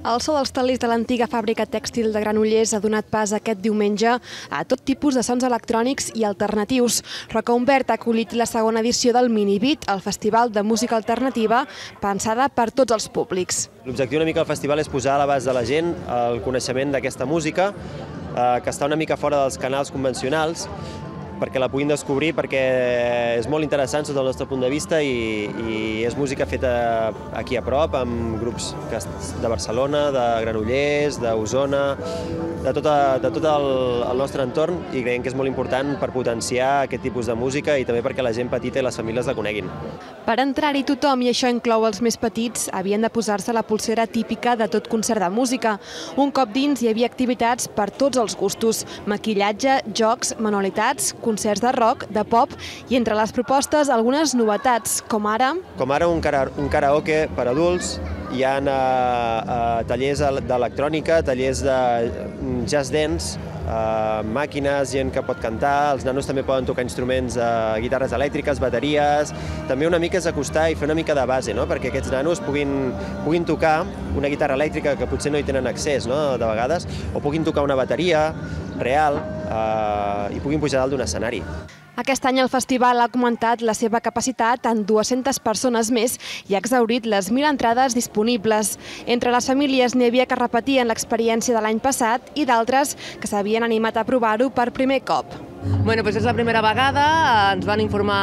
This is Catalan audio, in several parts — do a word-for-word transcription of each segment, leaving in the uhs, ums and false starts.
El so dels telers de l'antiga fàbrica tèxtil de Granollers ha donat pas aquest diumenge a tot tipus de sons electrònics i alternatius. Roca Humbert ha acollit la segona edició del Minibit, el festival de música alternativa pensada per tots els públics. L'objectiu una mica del festival és posar a l'abast de la gent el coneixement d'aquesta música, eh, que està una mica fora dels canals convencionals, perquè la puguin descobrir, perquè és molt interessant sota el nostre punt de vista i, i és música feta aquí a prop, amb grups de Barcelona, de Granollers, d'Osona, de tot, de tot el, el nostre entorn, i creiem que és molt important per potenciar aquest tipus de música i també perquè la gent petita i les famílies la coneguin. Per entrar-hi tothom, i això inclou els més petits, havien de posar-se la pulsera típica de tot concert de música. Un cop dins hi havia activitats per tots els gustos, maquillatge, jocs, manualitats, concerts de rock, de pop i entre les propostes algunes novetats, com ara... Com ara un, cara, un karaoke per adults, hi ha uh, uh, tallers d'electrònica, tallers de jazz dance, uh, màquines, gent que pot cantar, els nanos també poden tocar instruments, uh, guitarres elèctriques, bateries... També una mica és acostar i fer una mica de base, no? Perquè aquests nanos puguin, puguin tocar una guitarra elèctrica que potser no hi tenen accés, no? De vegades, o puguin tocar una bateria real eh, i puguin pujar dalt d'un escenari. Aquest any el festival ha augmentat la seva capacitat en dues-centes persones més i ha exhaurit les mil entrades disponibles. Entre les famílies n'hi havia que repetien l'experiència de l'any passat i d'altres que s'havien animat a provar-ho per primer cop. Bueno, doncs és la primera vegada, ens van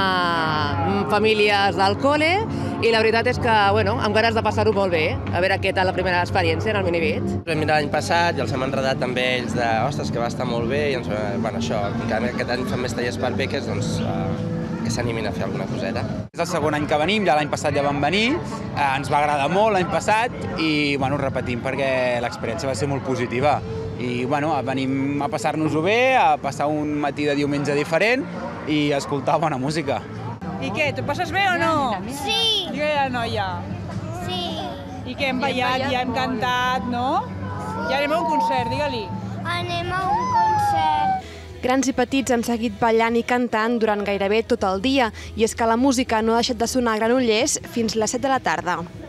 informar famílies del col·le i la veritat és que, bueno, amb ganes de passar-ho molt bé, a veure què tal la primera experiència en el Minibit. Vam mirar l'any passat i els hem enredat també ells de, ostres, que va estar molt bé, i ens, bueno, això, que aquest any fan més tallers per beques, doncs que s'animin a fer alguna coseta. És el segon any que venim, ja l'any passat ja vam venir, eh, ens va agradar molt l'any passat i bueno, repetim perquè l'experiència va ser molt positiva. I bueno, venim a passar-nos-ho bé, a passar un matí de diumenge diferent i a escoltar bona música. I què, t'ho passes bé o no? Sí. Digue la noia. Sí. I què, hem ballat, ja hem cantat, no? Ja anem a un concert, digue-li. Anem a un concert. Grans i petits han seguit ballant i cantant durant gairebé tot el dia, i és que la música no ha deixat de sonar a Granollers fins les set de la tarda.